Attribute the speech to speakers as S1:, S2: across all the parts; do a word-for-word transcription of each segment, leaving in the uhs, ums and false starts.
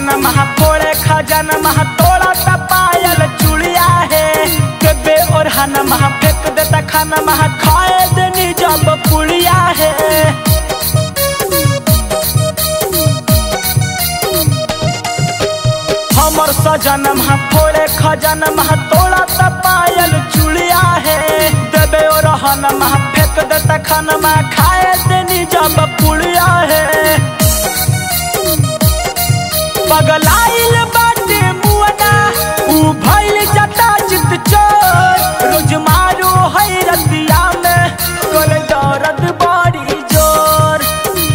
S1: सजन महा फोड़े खजन महा तोड़ा तपायल चुड़िया है बेबे और हन महा फेंक देता खाना महा खाए देनी जब पुड़िया है। हमर सजन महा फोड़े खजन महा तोड़ा तपायल चुड़िया है बेबे और हन महा फेंक देता खाना महा खाए देनी जब पुड़िया है। पगलाइल बाटे मुअना उ भइल जटा चित चोर रोज मारो है रतिया में कर दर्द बड़ी जोर।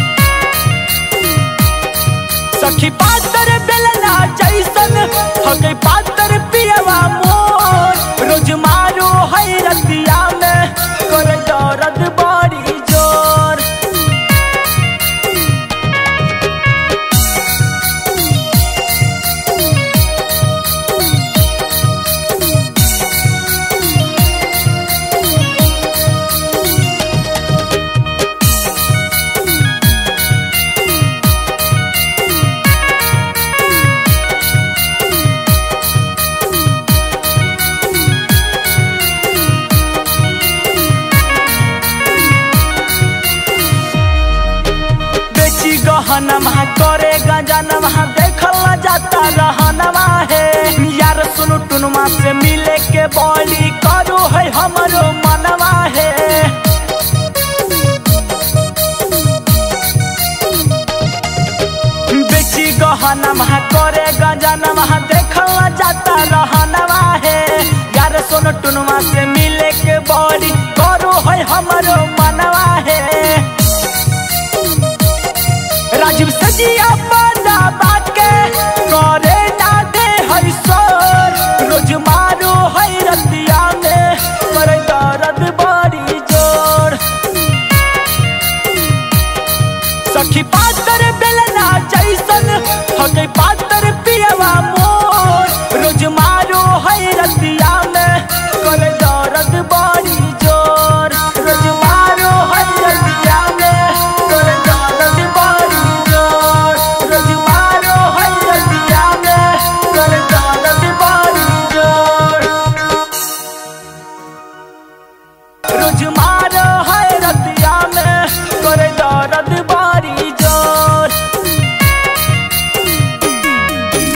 S1: सखी पातर बेलना जैसन हो गई पातर पियवा मोर रोज मारो है रतिया में कर दर्द बड़ी जोर। गहनवा करे गंजनवा देखल जाता रहनवा है यार सुनु टुनुमा से मिले के बोली करो है हमरो मनवा है। बेची गहनवा करे गंजनवा देखल जाता रहनवा है यार सुनु टुनुमा से